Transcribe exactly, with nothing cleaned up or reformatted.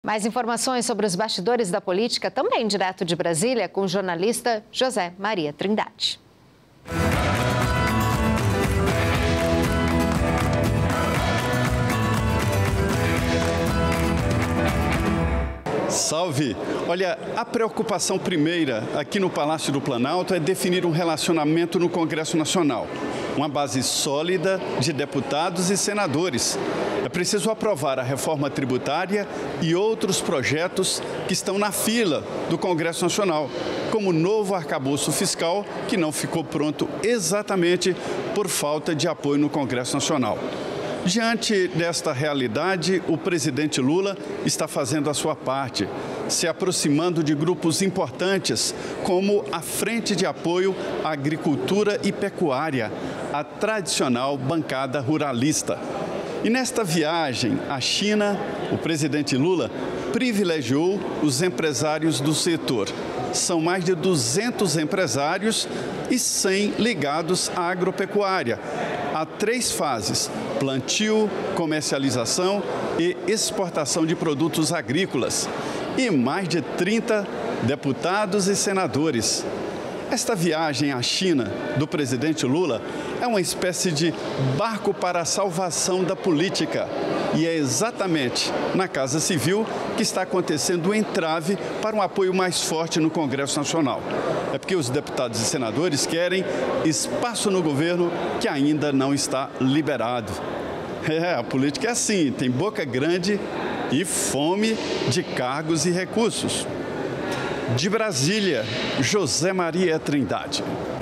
Mais informações sobre os bastidores da política, também direto de Brasília, com o jornalista José Maria Trindade. Salve! Olha, a preocupação primeira aqui no Palácio do Planalto é definir um relacionamento no Congresso Nacional. Uma base sólida de deputados e senadores. É preciso aprovar a reforma tributária e outros projetos que estão na fila do Congresso Nacional, como o novo arcabouço fiscal, que não ficou pronto exatamente por falta de apoio no Congresso Nacional. Diante desta realidade, o presidente Lula está fazendo a sua parte, se aproximando de grupos importantes, como a Frente de Apoio à Agricultura e Pecuária, a tradicional bancada ruralista. E nesta viagem à China, o presidente Lula privilegiou os empresários do setor. São mais de duzentos empresários e cem ligados à agropecuária. Há três fases: plantio, comercialização e exportação de produtos agrícolas. E mais de trinta deputados e senadores. Esta viagem à China do presidente Lula é uma espécie de barco para a salvação da política. E é exatamente na Casa Civil que está acontecendo o entrave para um apoio mais forte no Congresso Nacional. É porque os deputados e senadores querem espaço no governo que ainda não está liberado. É, a política é assim, tem boca grande e fome de cargos e recursos. De Brasília, José Maria Trindade.